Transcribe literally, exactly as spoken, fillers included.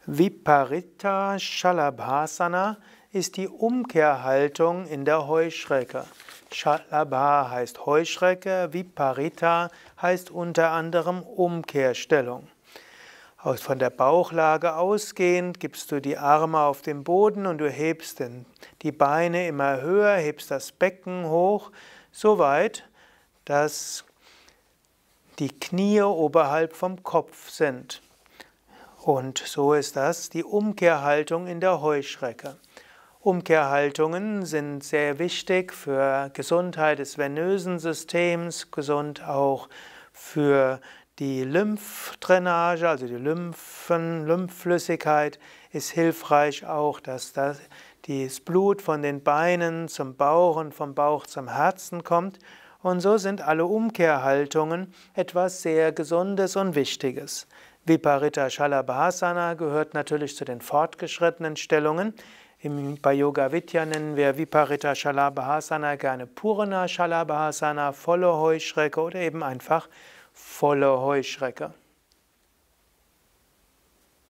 Viparita Shalabhasana ist die Umkehrhaltung in der Heuschrecke. Shalabha heißt Heuschrecke, Viparita heißt unter anderem Umkehrstellung. Aus von der Bauchlage ausgehend gibst du die Arme auf den Boden und du hebst den, die Beine immer höher, hebst das Becken hoch, so weit, dass die Knie oberhalb vom Kopf sind. Und so ist das die Umkehrhaltung in der Heuschrecke. Umkehrhaltungen sind sehr wichtig für Gesundheit des venösen Systems, gesund auch für die Lymphdrainage, also die Lymphen, Lymphflüssigkeit ist hilfreich auch, dass das, das Blut von den Beinen zum Bauch und vom Bauch zum Herzen kommt. Und so sind alle Umkehrhaltungen etwas sehr Gesundes und Wichtiges. Viparita Shalabhasana gehört natürlich zu den fortgeschrittenen Stellungen. Bei Yoga Vidya nennen wir Viparita Shalabhasana gerne Purna Shalabhasana, volle Heuschrecke oder eben einfach volle Heuschrecke.